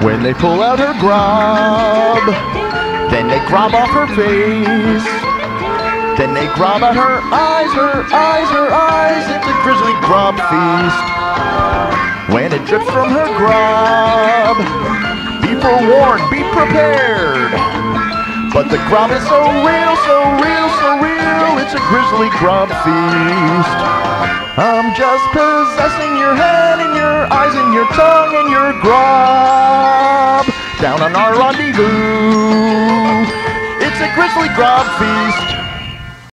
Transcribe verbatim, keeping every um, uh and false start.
When they pull out her Grob, then they Grob off her face. Then they Grob out her eyes, her eyes, her eyes. It's a grisly Grob feast. When it drips from her Grob, be forewarned, be prepared. But the Grob is so real, so real, so real. It's a grisly Grob feast. I'm just possessing your head and your eyes and your tongue and your Grob down on our rendezvous. It's a grisly Grob feast.